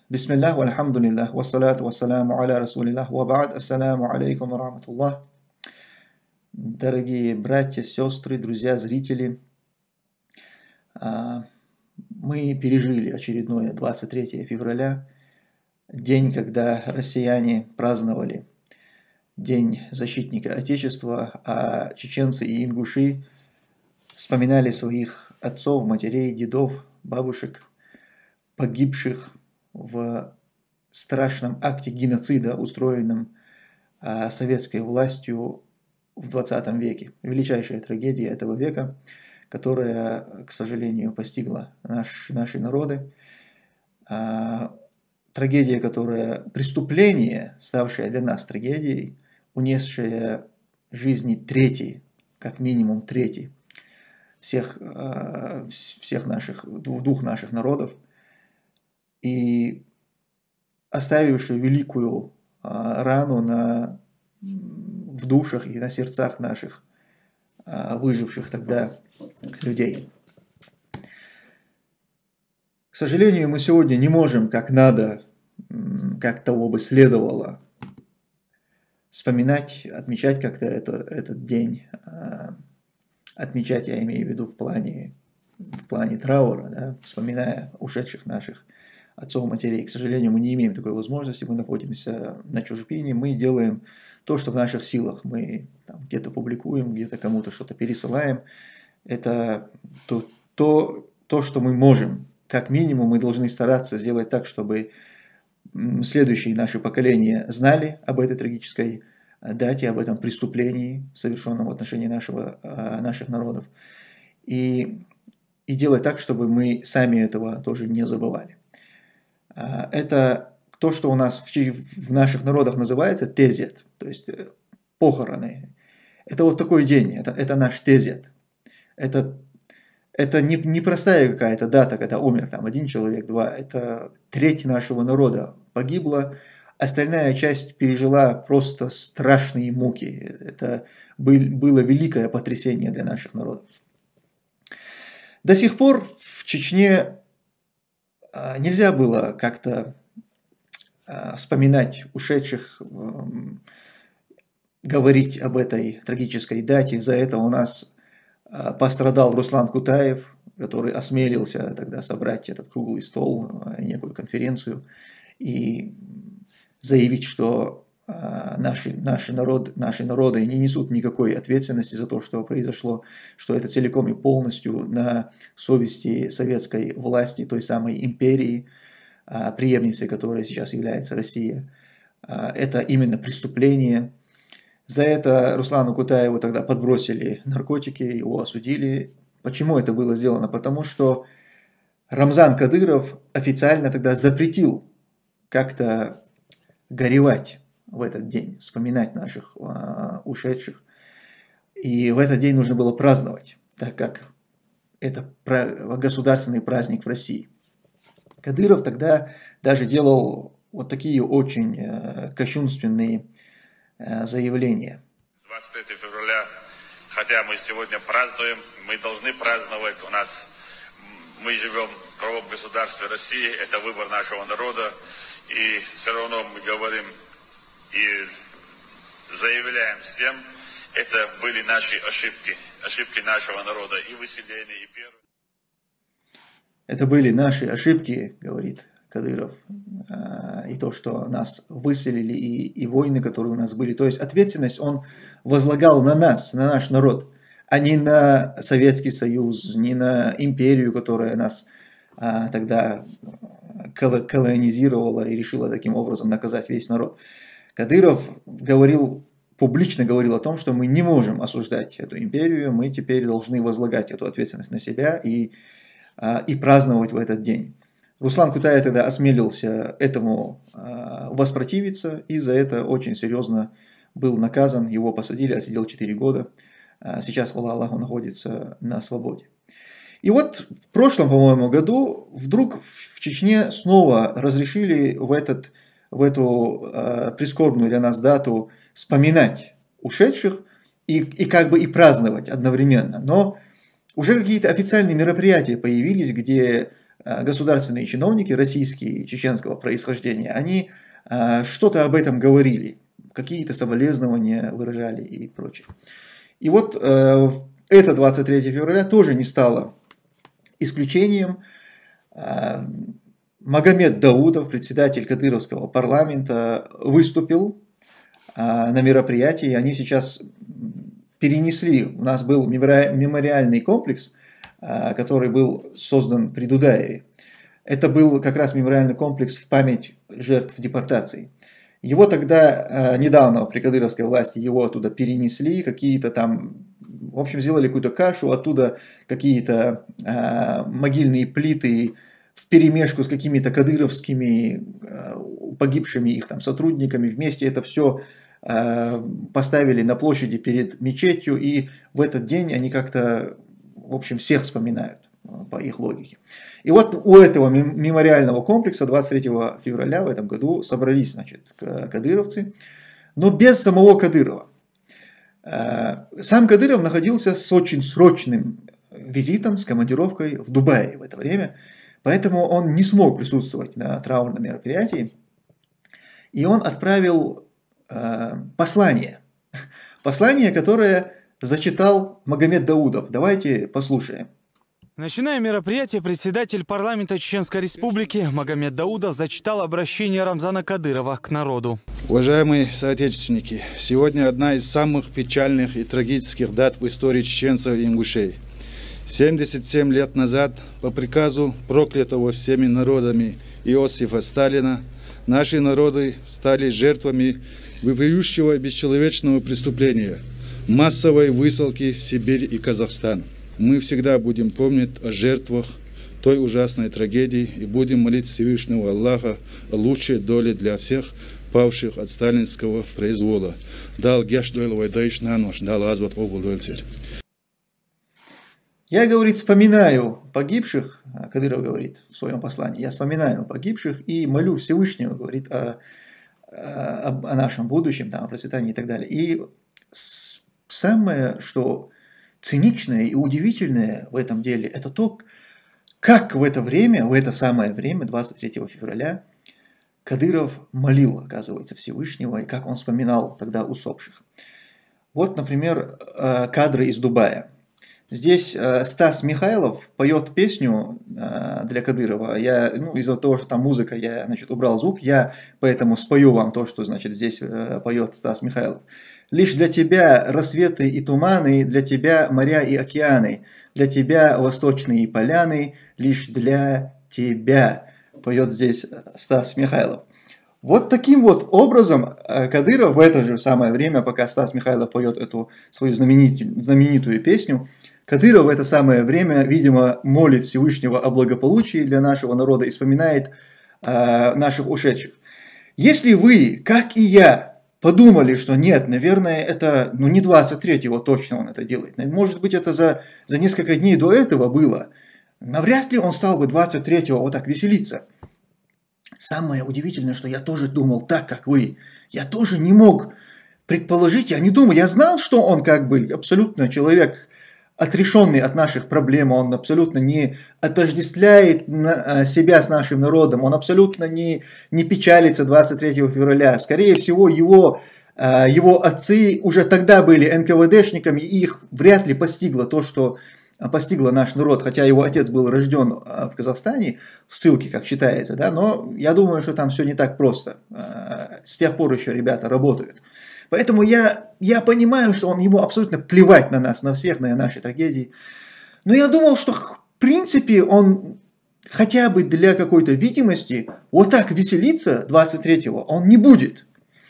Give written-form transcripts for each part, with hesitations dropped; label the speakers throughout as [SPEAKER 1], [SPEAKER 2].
[SPEAKER 1] Бисмиллах, вальхамдулиллах, вассалату вассаляму аля расулиллах, ва ба'д, ассаляму алейкум ва рахматуллах. Дорогие братья, сестры, друзья, зрители, мы пережили очередное 23 февраля, день, когда россияне праздновали День защитника Отечества, а чеченцы и ингуши вспоминали своих отцов, матерей, дедов, бабушек, погибших в страшном акте геноцида, устроенном советской властью в 20 веке. Величайшая трагедия этого века, которая, к сожалению, постигла наши народы. Трагедия, преступление, ставшее для нас трагедией, унесшее жизни трети, как минимум трети всех двух наших народов, и оставившую великую рану в душах и на сердцах наших выживших тогда людей. К сожалению, мы сегодня не можем как надо, как того бы следовало, вспоминать, отмечать как-то этот день. Отмечать, я имею в виду в плане траура, да, вспоминая ушедших наших отцов, матерей. К сожалению, мы не имеем такой возможности, мы находимся на чужбине, мы делаем то, что в наших силах. Мы где-то публикуем, где-то кому-то что-то пересылаем. Это то, что мы можем. Как минимум мы должны стараться сделать так, чтобы следующие наши поколения знали об этой трагической дате, об этом преступлении, совершенном в отношении наших народов. И делать так, чтобы мы сами этого тоже не забывали. Это то, что у нас в наших народах называется тезет, то есть похороны. Это вот такой день, это наш тезет. Это не простая какая-то дата, когда умер один человек, два. Это треть нашего народа погибла, остальная часть пережила просто страшные муки. Это было великое потрясение для наших народов. До сих пор в Чечне нельзя было как-то вспоминать ушедших, говорить об этой трагической дате. Из-за этого у нас пострадал Руслан Кутаев, который осмелился тогда собрать этот круглый стол, некую конференцию, и заявить, что наши народы не несут никакой ответственности за то, что произошло, что это целиком и полностью на совести советской власти, той самой империи, преемницей которой сейчас является Россия. Это именно преступление. За это Руслану Кутаеву тогда подбросили наркотики, его осудили. Почему это было сделано? Потому что Рамзан Кадыров официально тогда запретил как-то горевать в этот день, вспоминать наших ушедших. И в этот день нужно было праздновать, так как это государственный праздник в России. Кадыров тогда даже делал вот такие очень кощунственные заявления.
[SPEAKER 2] 23 февраля, хотя мы сегодня празднуем, мы должны праздновать. Мы живем в правовом государстве России, это выбор нашего народа. И все равно мы говорим и заявляем всем, это были наши ошибки нашего народа, и выселение, и первое.
[SPEAKER 1] Это были наши ошибки, говорит Кадыров, и то, что нас выселили, и войны, которые у нас были. То есть ответственность он возлагал на нас, на наш народ, а не на Советский Союз, не на империю, которая нас тогда колонизировала и решила таким образом наказать весь народ. Кадыров публично говорил о том, что мы не можем осуждать эту империю, мы теперь должны возлагать эту ответственность на себя и праздновать в этот день. Руслан Кутаев тогда осмелился этому воспротивиться, и за это очень серьезно был наказан, его посадили, отсидел 4 года. Сейчас, хвала Аллаху, находится на свободе. И вот в прошлом, по-моему, году вдруг в Чечне снова разрешили в эту прискорбную для нас дату вспоминать ушедших и как бы и праздновать одновременно. Но уже какие-то официальные мероприятия появились, где государственные чиновники, российские, чеченского происхождения, они что-то об этом говорили, какие-то соболезнования выражали и прочее. И вот это 23 февраля тоже не стало исключением. Магомед Даудов, председатель кадыровского парламента, выступил на мероприятии. Они сейчас перенесли, у нас был мемориальный комплекс, который был создан при Дудаеве. Это был как раз мемориальный комплекс в память жертв депортации. Его тогда, недавно при кадыровской власти, его оттуда перенесли, какие-то там, в общем, сделали какую-то кашу, оттуда какие-то могильные плиты вперемешку с какими-то кадыровскими погибшими их там сотрудниками, вместе это все поставили на площади перед мечетью, и в этот день они как-то, в общем, всех вспоминают по их логике. И вот у этого мемориального комплекса 23 февраля в этом году собрались, значит, кадыровцы, но без самого Кадырова. Сам Кадыров находился с очень срочным визитом, с командировкой в Дубае в это время, поэтому он не смог присутствовать на траурном мероприятии, и он отправил послание, которое зачитал Магомед Даудов. Давайте послушаем.
[SPEAKER 3] Начиная мероприятие, председатель парламента Чеченской Республики Магомед Даудов зачитал обращение Рамзана Кадырова к народу.
[SPEAKER 4] Уважаемые соотечественники, сегодня одна из самых печальных и трагических дат в истории чеченцев и ингушей. 77 лет назад, по приказу проклятого всеми народами Иосифа Сталина, наши народы стали жертвами вопиющего бесчеловечного преступления – массовой высылки в Сибирь и Казахстан. Мы всегда будем помнить о жертвах той ужасной трагедии и будем молить Всевышнего Аллаха о лучшей доле для всех павших от сталинского произвола.
[SPEAKER 1] Я, говорит, вспоминаю погибших, Кадыров говорит в своем послании, я вспоминаю погибших и молю Всевышнего, говорит, о нашем будущем, там, о процветании и так далее. И самое, что циничное и удивительное в этом деле, это то, как в это время, в это самое время, 23 февраля, Кадыров молил, оказывается, Всевышнего, и как он вспоминал тогда усопших. Вот, например, кадры из Дубая. Здесь Стас Михайлов поет песню для Кадырова. Я, из-за того, что там музыка, я, значит, убрал звук, я поэтому спою вам то, что, значит, здесь поет Стас Михайлов. «Лишь для тебя рассветы и туманы, для тебя моря и океаны, для тебя восточные поляны, лишь для тебя», поет здесь Стас Михайлов. Вот таким вот образом Кадыров в это же самое время, пока Стас Михайлов поет эту свою знаменитую песню, Кадыров в это самое время, видимо, молит Всевышнего о благополучии для нашего народа и вспоминает наших ушедших. Если вы, как и я, подумали, что нет, наверное, это не 23-го точно он это делает, может быть, это за несколько дней до этого было, навряд ли он стал бы 23-го вот так веселиться. Самое удивительное, что я тоже думал так, как вы. Я тоже не мог предположить, я не думал, я знал, что он как бы абсолютно человек, отрешенный от наших проблем, он абсолютно не отождествляет себя с нашим народом, он абсолютно не печалится 23 февраля. Скорее всего, его отцы уже тогда были НКВДшниками, и их вряд ли постигло то, что постигло наш народ, хотя его отец был рожден в Казахстане, в ссылке, как считается, да, но я думаю, что там все не так просто. С тех пор еще ребята работают. Поэтому я понимаю, что ему абсолютно плевать на нас, на всех, на наши трагедии. Но я думал, что в принципе он хотя бы для какой-то видимости вот так веселиться 23-го он не будет.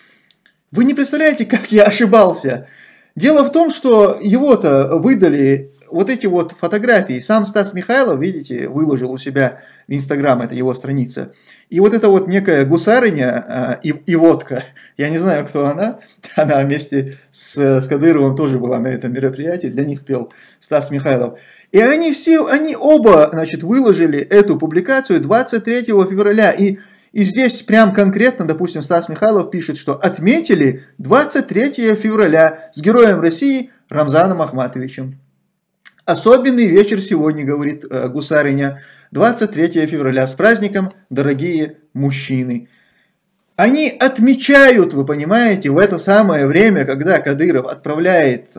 [SPEAKER 1] Вы не представляете, как я ошибался. Дело в том, что его-то выдали вот эти вот фотографии. Сам Стас Михайлов, видите, выложил у себя в Инстаграм, это его страница. И вот эта вот некая гусарыня и водка, я не знаю, кто она вместе с Кадыровым тоже была на этом мероприятии, для них пел Стас Михайлов. И они оба, значит, выложили эту публикацию 23 февраля. И здесь прям конкретно, допустим, Стас Михайлов пишет, что отметили 23 февраля с героем России Рамзаном Ахматовичем. особенный вечер сегодня, говорит гусарыня, 23 февраля, с праздником, дорогие мужчины. Они отмечают, вы понимаете, в это самое время, когда Кадыров отправляет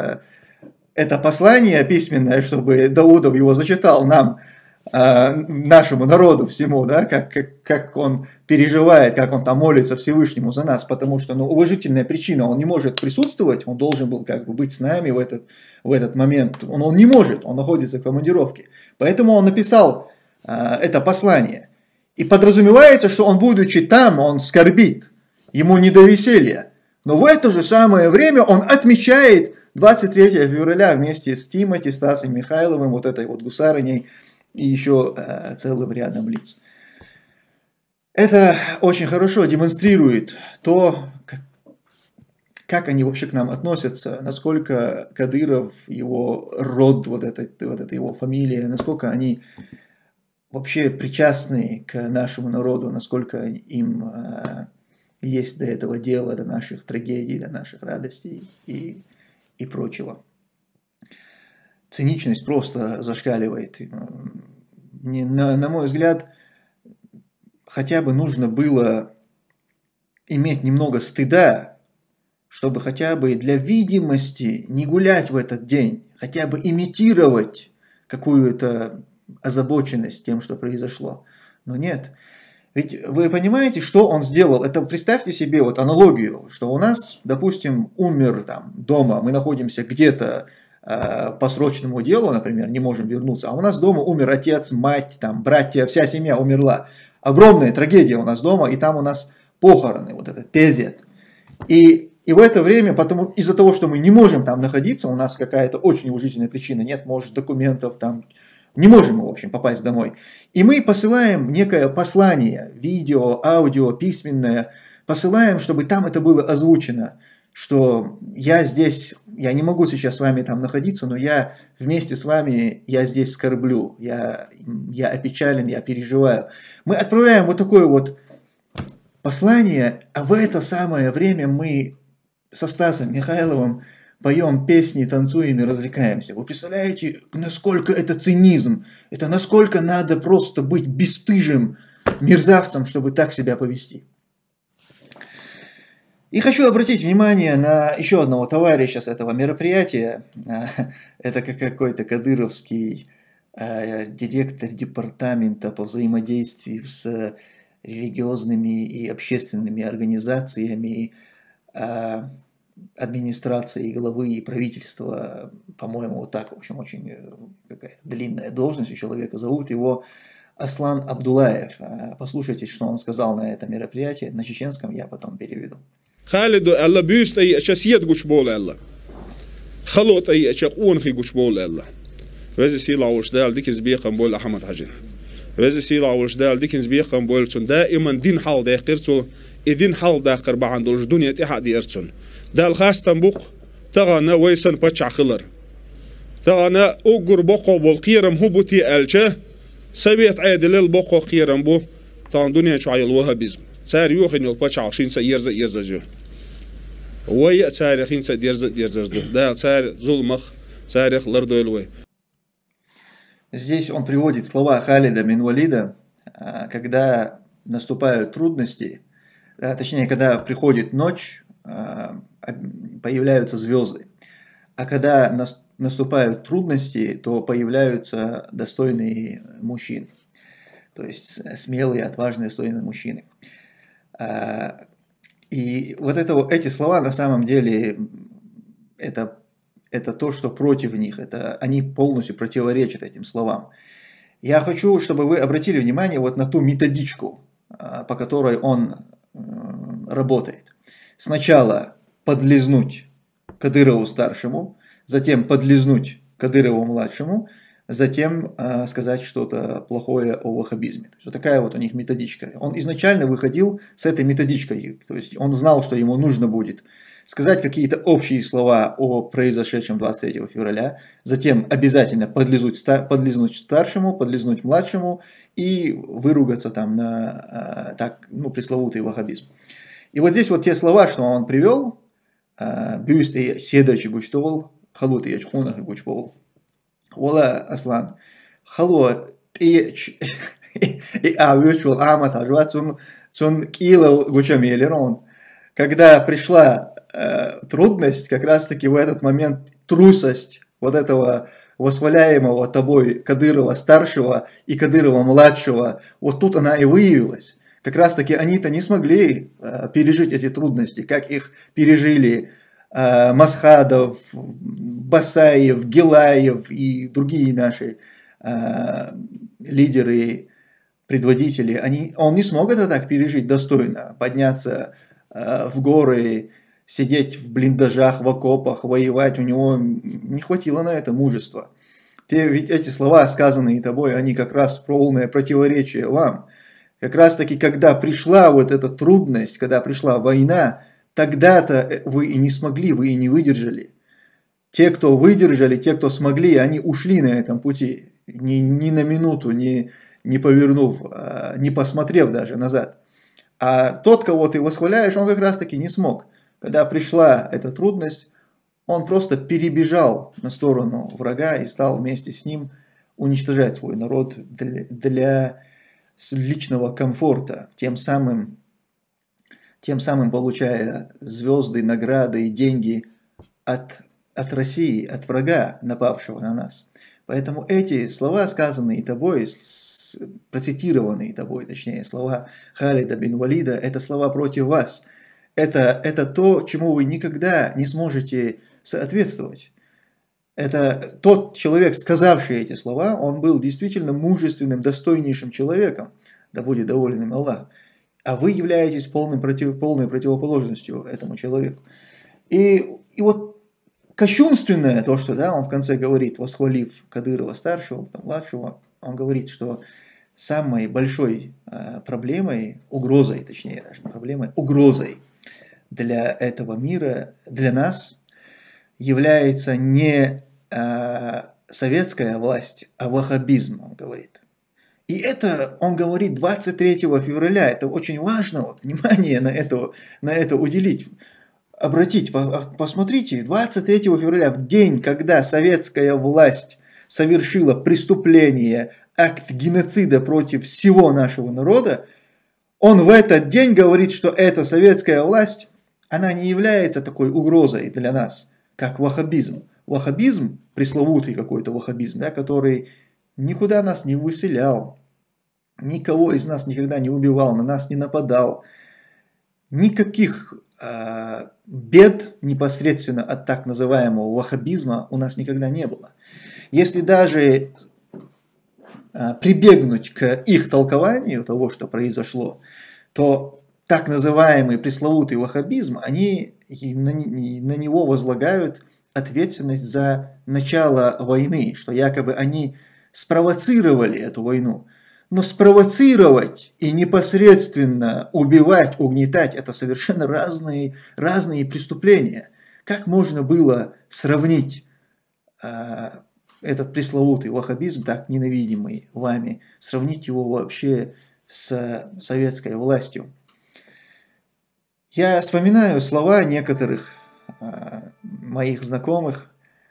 [SPEAKER 1] это послание письменное, чтобы Даудов его зачитал нам, нашему народу всему, да, как он переживает, как он там молится Всевышнему за нас, потому что, уважительная причина, он не может присутствовать, он должен был как бы быть с нами в этот момент, он не может, он находится в командировке, поэтому он написал это послание, и подразумевается, что он, будучи там, он скорбит, ему не до веселья, но в это же самое время он отмечает 23 февраля вместе с Тимати, Стасом Михайловым, вот этой вот гусарыней, и еще целым рядом лиц. Это очень хорошо демонстрирует то, как они вообще к нам относятся, насколько Кадыров, его род, вот эта его фамилия, насколько они вообще причастны к нашему народу, насколько им есть до этого дела, до наших трагедий, до наших радостей и прочего. Циничность просто зашкаливает. На мой взгляд, хотя бы нужно было иметь немного стыда, чтобы хотя бы для видимости не гулять в этот день, хотя бы имитировать какую-то озабоченность тем, что произошло. Но нет. Ведь вы понимаете, что он сделал? Это представьте себе вот аналогию, что у нас, допустим, умер там дома, мы находимся где-то по срочному делу, например, не можем вернуться, а у нас дома умер отец, мать, там, братья, вся семья умерла. Огромная трагедия у нас дома, и там у нас похороны, вот этот тезет. И в это время, из-за того, что мы не можем там находиться, у нас какая-то очень уважительная причина, нет, может, документов, там, не можем мы, в общем, попасть домой. И мы посылаем некое послание, видео, аудио, письменное, посылаем, чтобы там это было озвучено, что я здесь, я не могу сейчас с вами там находиться, но я вместе с вами, я здесь скорблю, я опечален, я переживаю. Мы отправляем вот такое вот послание, а в это самое время мы со Стасом Михайловым поем песни, танцуем и развлекаемся. Вы представляете, насколько это цинизм, это насколько надо просто быть бесстыжим мерзавцем, чтобы так себя повести. И хочу обратить внимание на еще одного товарища с этого мероприятия. Это какой-то кадыровский директор департамента по взаимодействию с религиозными и общественными организациями, администрации главы и правительства, по-моему, вот так, в общем, очень какая-то длинная должность у человека. Зовут его Аслан Абдулаев. Послушайте, что он сказал на этом мероприятии. На чеченском я потом переведу.
[SPEAKER 5] خالد الله بيست أي أشياء قش بول الله خلوت أي أشياء قون خي قش بول الله وزي سيلا وشدال ديكنز بيخم بول أحمد حجن وزي سيلا وشدال ديكنز بيخم بول سن دائما دين حال داقرتو إدين حال داقر بعندوش دنيا تحد يرسون دال خاص تنبوق تغانا ويسن بتشع خلر تغانا أوجر بقو بول قيرم هبوتي ألشه سبيت عادل البقو قيرم بو تغان دنيا شعيل وهابيزم صار يوخن يلقى 20 سيرز يرزجو ويا صار خين سديرز да صار ظلمخ صار خلر дойлвы.
[SPEAKER 1] Здесь он приводит слова Халида бин Валида, когда наступают трудности, точнее, когда приходит ночь, появляются звезды, а когда наступают трудности, то появляются достойные мужчины, то есть смелые, отважные, достойные мужчины. И вот эти слова на самом деле это то, что против них, они полностью противоречат этим словам. Я хочу, чтобы вы обратили внимание вот на ту методичку, по которой он работает. Сначала подлизнуть Кадырову старшему, затем подлизнуть Кадырову младшему, затем сказать что-то плохое о ваххабизме. То есть, вот такая вот у них методичка. Он изначально выходил с этой методичкой, то есть он знал, что ему нужно будет сказать какие-то общие слова о произошедшем 23 февраля, затем обязательно подлизнуть старшему, подлизнуть младшему и выругаться там на пресловутый ваххабизм. И вот здесь вот те слова, что он привел, бюст и седачи гучтовал, халут и ячхунах и гучповал. Ола, Аслан, хало, ты virtual амат, цун килал гучамелерон. Когда пришла трудность, как раз-таки в этот момент трусость вот этого восхваляемого тобой Кадырова-старшего и Кадырова-младшего, вот тут она и выявилась. Как раз-таки они-то не смогли пережить эти трудности, как их пережили Масхадов, Басаев, Гилаев и другие наши лидеры, предводители. Он не смог это так пережить достойно, подняться в горы, сидеть в блиндажах, в окопах, воевать. У него не хватило на это мужества. Ведь эти слова, сказанные тобой, они как раз полное противоречие вам. Как раз таки, когда пришла вот эта трудность, когда пришла война, тогда-то вы и не смогли, вы и не выдержали. Те, кто выдержали, те, кто смогли, они ушли на этом пути. Ни на минуту, не повернув, не посмотрев даже назад. А тот, кого ты восхваляешь, он как раз таки не смог. Когда пришла эта трудность, он просто перебежал на сторону врага и стал вместе с ним уничтожать свой народ для личного комфорта, тем самым получая звезды, награды и деньги от России, от врага, напавшего на нас. Поэтому эти слова, сказанные тобой, процитированные тобой, точнее, слова Халида бин Валида, это слова против вас. Это то, чему вы никогда не сможете соответствовать. Это тот человек, сказавший эти слова, он был действительно мужественным, достойнейшим человеком, да будет доволен им Аллах. А вы являетесь полной противоположностью этому человеку. И вот кощунственное то, что он в конце говорит, восхвалив Кадырова-старшего, потом младшего, он говорит, что самой большой проблемой, угрозой, точнее, даже не проблемой, угрозой для этого мира, для нас, является не советская власть, а ваххабизм, он говорит. И это он говорит 23 февраля, это очень важно, вот, внимание на это уделить, обратить, посмотрите, 23 февраля, в день, когда советская власть совершила преступление, акт геноцида против всего нашего народа, он в этот день говорит, что эта советская власть, она не является такой угрозой для нас, как ваххабизм. Ваххабизм, пресловутый какой-то ваххабизм, который никуда нас не выселял, никого из нас никогда не убивал, на нас не нападал. Никаких бед непосредственно от так называемого ваххабизма у нас никогда не было. Если даже прибегнуть к их толкованию того, что произошло, то так называемый пресловутый ваххабизм, они на него возлагают ответственность за начало войны, что якобы они спровоцировали эту войну. Но спровоцировать и непосредственно убивать, угнетать – это совершенно разные преступления. Как можно было сравнить этот пресловутый ваххабизм, так ненавидимый вами, сравнить его вообще с советской властью? Я вспоминаю слова некоторых моих знакомых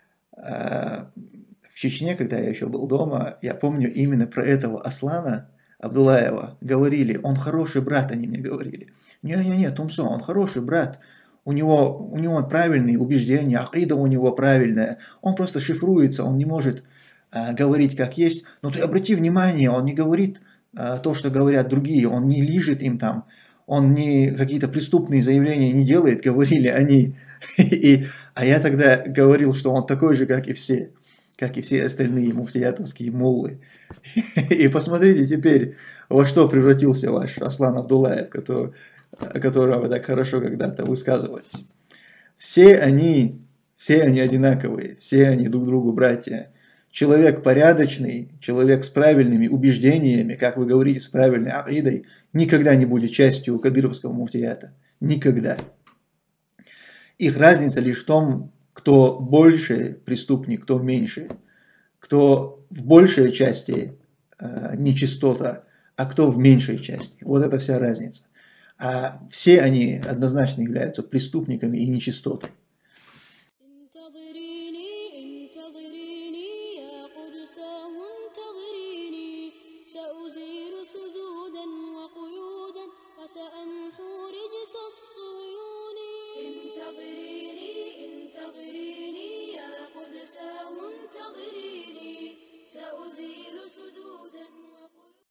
[SPEAKER 1] в Чечне, когда я еще был дома. Я помню именно про этого Аслана Абдулаева говорили. Он хороший брат, они мне говорили. Не, Тумсо, он хороший брат. У него правильные убеждения, акида у него правильная. Он просто шифруется, он не может говорить как есть. Но ты обрати внимание, он не говорит то, что говорят другие. Он не лижет им там. Он не какие-то преступные заявления не делает, говорили они. А я тогда говорил, что он такой же, как и все остальные муфтиятовские муллы. И посмотрите теперь, во что превратился ваш Аслан Абдулаев, о котором вы так хорошо когда-то высказывались. Все они одинаковые, все они друг другу братья. Человек порядочный, человек с правильными убеждениями, как вы говорите, с правильной акидой, никогда не будет частью кадыровского муфтията. Никогда. Их разница лишь в том, кто больше преступник, кто меньше. Кто в большей части нечистота, а кто в меньшей части. Вот это вся разница. А все они однозначно являются преступниками и нечистотой.
[SPEAKER 6] سأمحو